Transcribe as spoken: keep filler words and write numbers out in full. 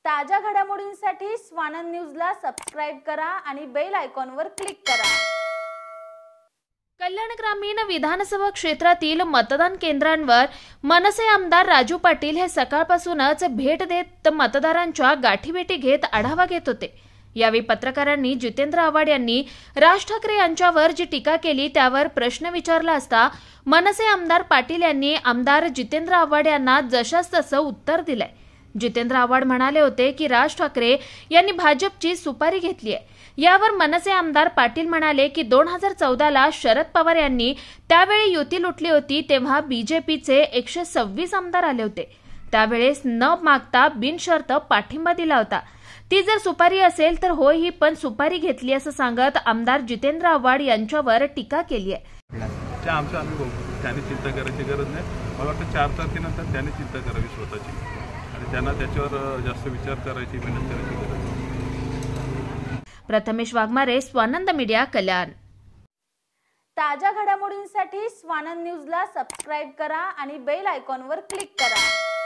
ताज्या घडामोडींसाठी स्वानंद न्यूजला सबस्क्राइब करा आणि बेल आयकॉनवर क्लिक करा। कल्याण ग्रामीण विधानसभा क्षेत्रातील मतदान केंद्रांवर मनसे आमदार राजू पाटील हे सकाळपासूनच भेट देत मतदारांच्या गाठीभेटी घेत आढावा घेत होते। यावेळी पत्रकारांनी जितेंद्र आव्हाड यांनी राज ठाकरे यांच्यावर जी टीका केली त्यावर प्रश्न विचारला असता मनसे आमदार पाटील यांनी आमदार जितेंद्र आव्हाड यांना जशास तसं उत्तर दिलंय। जितेंद्र आव्हाड म्हणाले होते की राज ठाकरे यांनी भाजपची सुपारी घेतली आहे। यावर मनसे आमदार पाटील म्हणाले की दोन हजार चौदा ला शरद पवार यांनी त्यावेळी युती लुटली होती तेव्हा बीजेपीचे एकशे सव्वीस आमदार आले होते। त्यावेळेस न मागता बिनशर्त पाठिंबा दिला होता। ती जर सुपारी असेल तर होय, ही पण सुपारी घेतली असं सांगत आमदार जितेंद्र आव्हाड यांच्यावर टीका केली आहे। त्या आमचं आम्ही बघू, त्यांनी चिंता करायची गरज नाही। मला वाटतं चार तारखेनंतर त्यांनी चिंता करावी स्वतःची आणि त्यांना त्याच्यावर जास्त विचार करायची मेहनत करायची गरज आहे। प्रथमेश वाघमारे, स्वानंद मीडिया, कल्याण। ताज्या घडामोडींसाठी स्वानंद न्यूजला सबस्क्राइब करा आणि बेल आयकॉनवर क्लिक करा।